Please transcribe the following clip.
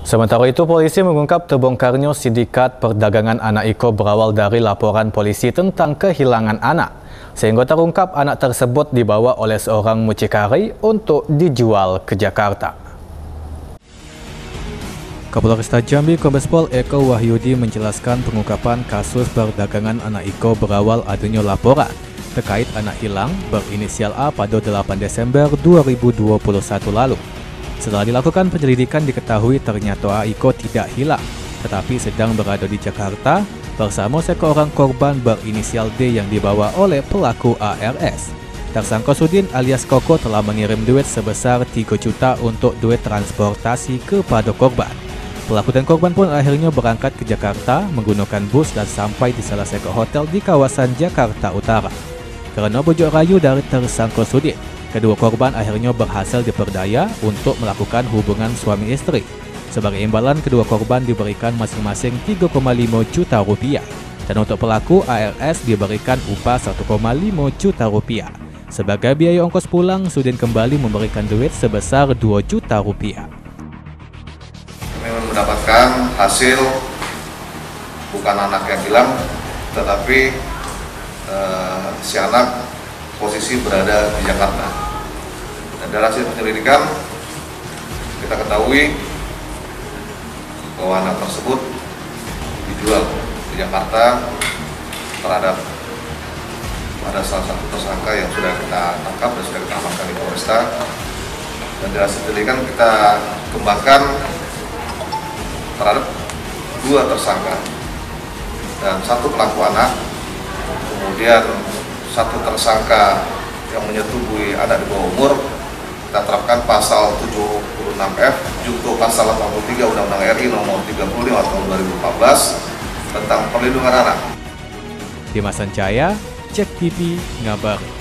Sementara itu, polisi mengungkap terbongkarnya sindikat perdagangan anak Iko berawal dari laporan polisi tentang kehilangan anak. Sehingga terungkap anak tersebut dibawa oleh seorang mucikari untuk dijual ke Jakarta. Kapolresta Jambi Kombes Pol Eko Wahyudi menjelaskan pengungkapan kasus perdagangan anak Iko berawal adanya laporan terkait anak hilang berinisial A pada 8 Desember 2021 lalu. Setelah dilakukan penyelidikan diketahui ternyata Iko tidak hilang, tetapi sedang berada di Jakarta bersama seorang korban berinisial D yang dibawa oleh pelaku ARS. Tersangka Sudin alias Koko telah mengirim duit sebesar 3 juta untuk duit transportasi kepada korban. Pelaku dan korban pun akhirnya berangkat ke Jakarta menggunakan bus dan sampai di salah satu hotel di kawasan Jakarta Utara. Karena bujuk rayu dari tersangka Sudin, kedua korban akhirnya berhasil diperdaya untuk melakukan hubungan suami istri. Sebagai imbalan, kedua korban diberikan masing-masing 3,5 juta rupiah. Dan untuk pelaku, ARS diberikan upah 1,5 juta rupiah. Sebagai biaya ongkos pulang, Sudin kembali memberikan duit sebesar 2 juta rupiah. Kami mendapatkan hasil bukan anak yang hilang, tetapi si anak posisi berada di Jakarta. Dan dari hasil penyelidikan kita ketahui bahwa anak tersebut dijual di Jakarta terhadap ada salah satu tersangka yang sudah kita tangkap dan sudah kita amankan di Polresta. Dan dari hasil penyelidikan kita kembangkan terhadap 2 tersangka dan 1 pelaku anak, kemudian 1 tersangka yang menyetubuhi anak di bawah umur. Kita terapkan pasal 76F junto pasal 83 Undang-Undang RI nomor 35 tahun 2014 tentang perlindungan anak. Dimas Sancaya, Cek TV, ngabar.